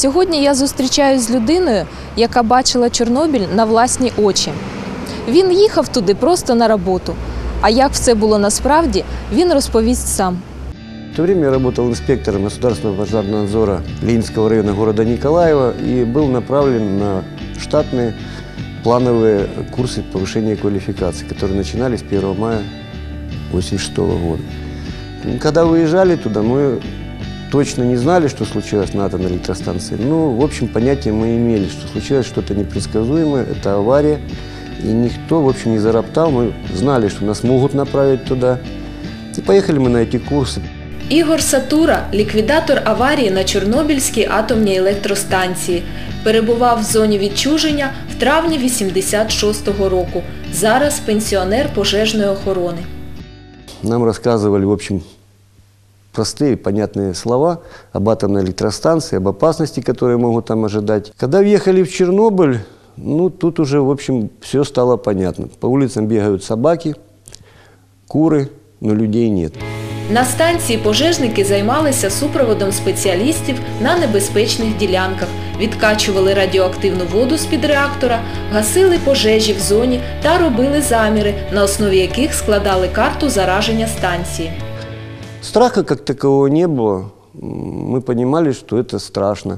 Сьогодні я зустрічаюсь з людиною, яка бачила Чорнобиль на власні очі. Він їхав туди просто на роботу. А як все було насправді, він розповість сам. В то время я работал инспектором государственного пожарного надзора Ленинского района города Николаева и был направлен на штатные плановые курсы повышения квалификации, которые начинались 1 мая 1986 года. Когда выезжали туда, мы точно не знали, что случилось на атомной электростанции. Но, в общем, понятие мы имели, что случилось что-то непредсказуемое, это авария. И никто, в общем, не зароптал. Мы знали, что нас могут направить туда. И поехали мы на эти курсы. Ігор Сатура – ліквідатор аварії на Чорнобильській атомній електростанції. Перебував в зоні відчуження в травні 1986 року. Зараз пенсіонер пожежної охорони. Нам рассказывали, в общем, простые, понятные слова об атомной электростанции, об опасности, которые могут там ожидать. Когда въехали в Чернобыль, ну, тут уже, в общем, все стало понятно. По улицам бегают собаки, куры, но людей нет. На станції пожежники займалися супроводом спеціалістів на небезпечних ділянках, відкачували радіоактивну воду з-під реактора, гасили пожежі в зоні та робили заміри, на основі яких складали карту зараження станції. Страха как такового не было. Мы понимали, что это страшно.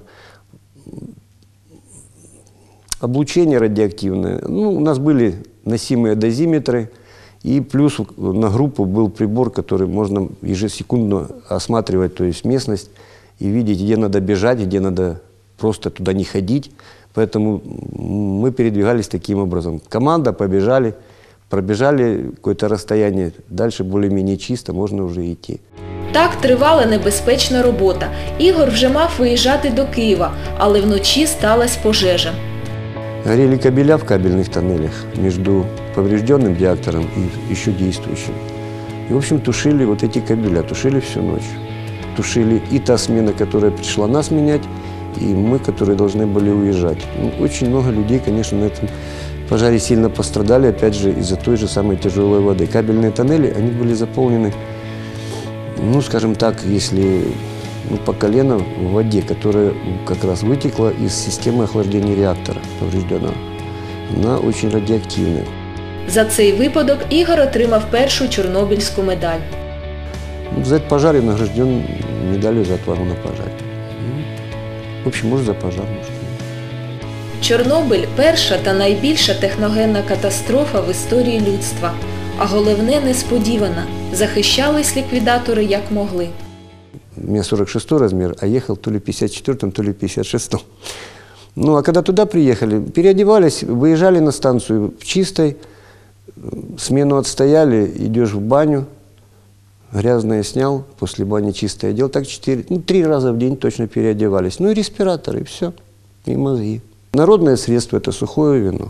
Облучение радиоактивное. Ну, у нас были носимые дозиметры. И плюс на группу был прибор, который можно ежесекундно осматривать, то есть местность, и видеть, где надо бежать, где надо просто туда не ходить. Поэтому мы передвигались таким образом. Команда побежали, пробежали какое-то расстояние, дальше более-менее чисто, можно уже идти. Так тривала небезпечна робота. Ігор вже мав виїжджати до Києва, але вночі сталася пожежа. Горели кабеля в кабельных тоннелях между поврежденным реактором и еще действующим. И, в общем, тушили вот эти кабеля, тушили всю ночь. Тушили и та смена, которая пришла нас менять, и мы, которые должны были уезжать. Ну, очень много людей, конечно, на этом пожаре сильно пострадали, опять же, из-за той же самой тяжелой воды. Кабельные тоннели, они были заполнены, ну, скажем так, если по колено в воде, которая как раз вытекла из системы охлаждения реактора поврежденного. Она очень радиоактивная. За цей випадок Ігор отримав першу Чорнобильську медаль. За этот пожар я награжден медалью за отвагу на пожаре. В общем, может, за пожар, может. Чорнобиль – перша та найбільша техногенна катастрофа в історії людства. А головне – несподівана. Захищались ліквідатори як могли. У меня 46-й размер, а ехал то ли 54-м, то ли 56-м. Ну, а когда туда приехали, переодевались, выезжали на станцию в чистой, смену отстояли, идешь в баню, грязное снял, после бани чистое одел, так 3 раза в день точно переодевались. Ну и респираторы, и все, и мозги. Народное средство – это сухое вино.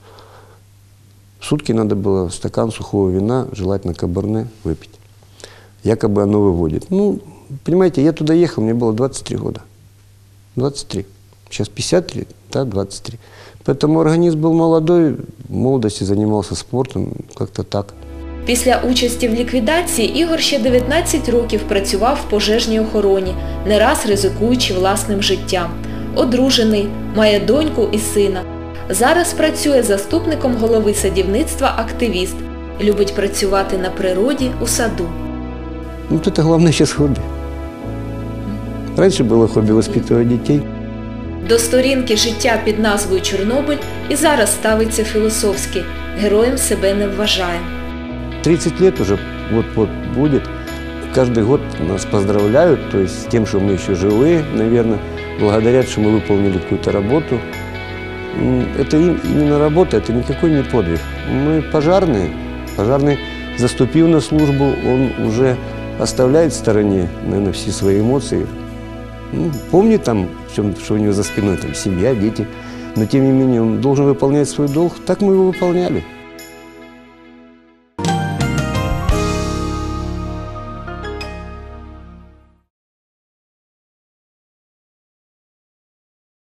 В сутки надо было стакан сухого вина, желательно каберне, выпить. Якобы оно выводит. Ну, понимаете, я туда ехал, мне было 23 года. 23. Сейчас 53, да, 23. Поэтому организм был молодой, в молодости занимался спортом, как-то так. Після участі в ліквідації Ігор ще 19 років працював в пожежній охороні, не раз ризикуючи власним життям. Одружений, має доньку і сина. Зараз працює заступником голови садівництва «Активіст». Любить працювати на природі, у саду. Ну, это главное сейчас хобби. Раньше было хобби воспитывать детей. До сторінки життя під назвою Чорнобиль і зараз ставиться філософськи. Героєм себе не вважає. 30 лет уже вот-вот будет. Каждый год нас поздравляют, то есть с тем, что мы еще живые, наверное, благодарят, что мы выполнили какую-то работу. Это именно работа, это никакой не подвиг. Мы пожарные. Пожарный, заступив на службу, он уже оставляет в стороне, наверное, все свои эмоции. Ну, помнит там, что у него за спиной там семья, дети, но тем не менее он должен выполнять свой долг. Так мы его выполняли.